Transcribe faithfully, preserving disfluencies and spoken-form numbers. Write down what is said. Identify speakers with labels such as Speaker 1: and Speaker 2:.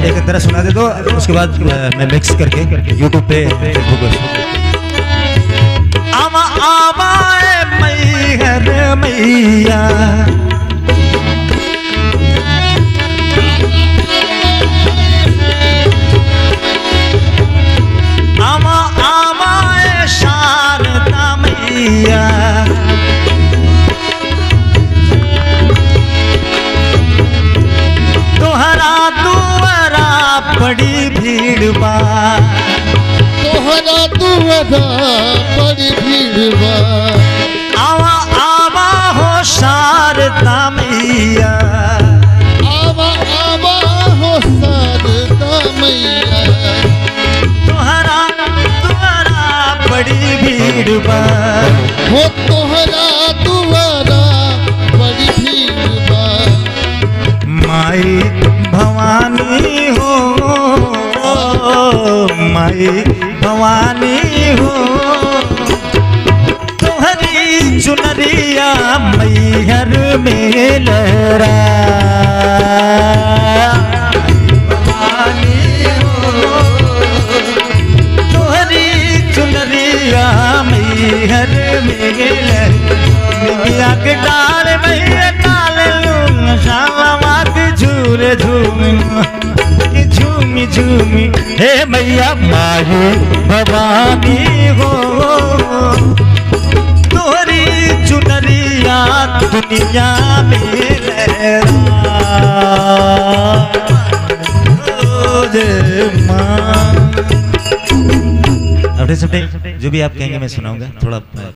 Speaker 1: एक तरह सुना दे दो, उसके बाद मैं मिक्स करके यूट्यूब पे फेसबुक आमा आमा मैहर मैया आमा आमा शारदा मैया बड़ी भीड़ बा
Speaker 2: तोहरा दुआरा बड़ी भीड़ बा
Speaker 1: आवा आवा हो शारदा मैया
Speaker 2: आवा आवा हो शारदा मैया
Speaker 1: तोहरा दुआरा बड़ी भीड़ बा
Speaker 2: हो तोहरा दुआरा बड़ी भीड़ बा
Speaker 1: माई भवानी हो माई भवानी हो तुम्हारी चुनरिया मैहर में लहरा भवानी हो तुम्हारी चुनरिया मैहर में लहरा के डाल मैया डाल लूँ शामा के झूले झूम झूमी झूमी हे मैया माही भवानी हो तोहरी चुनरिया दुनिया में लहरा माँ। अपने जो भी आप कहेंगे मैं सुनाऊंगा थोड़ा।